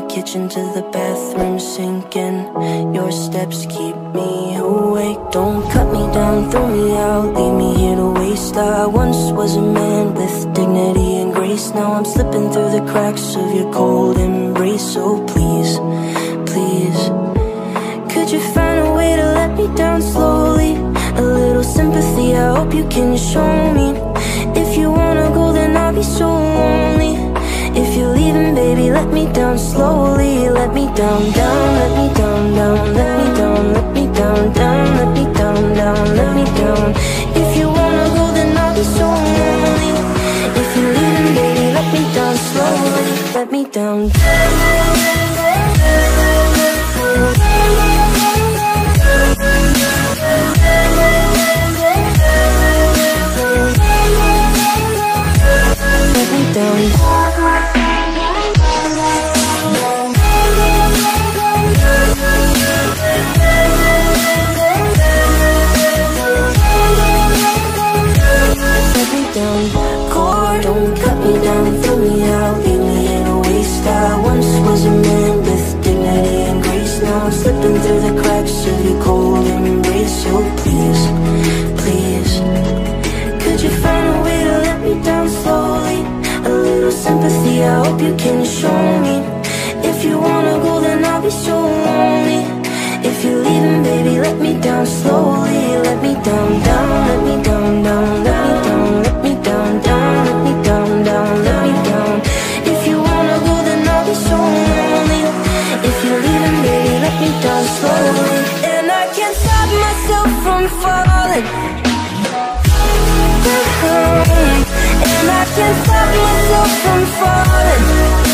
kitchen to the bathroom sinking. Your steps keep me awake. Don't cut me down, throw me out, leave me here to waste. I once was a man with dignity and grace. Now I'm slipping through the cracks of your cold embrace. So please, please, could you find a way to let me down slowly? A little sympathy, I hope you can show me. If you wanna go, then I'll be so lonely. If you're leaving, baby, let me down slowly. Let me down, down, let me down, down, let me down, let me down, down, let me down, down, let me down. If you wanna go, then I'll be so lonely. If you're leaving, baby, let me down slowly. Let me down. Let me down. Core, don't cut me down, throw me out, leave me in a waste. I once was a man with dignity and grace. Now I'm slipping through the cracks of your cold embrace. So please, please, could you find a way to let me down slowly? A little sympathy, I hope you can show me. If you wanna go, then I'll be so lonely. If you're leaving, baby, let me down slowly. Let me down, down, let me down, down, let me down, let me down, down, let me down, down, let me down. If you wanna go, then I'll be so lonely. If you're leaving, baby, let me down slowly. And I can't stop myself from falling. And I can't stop myself from falling.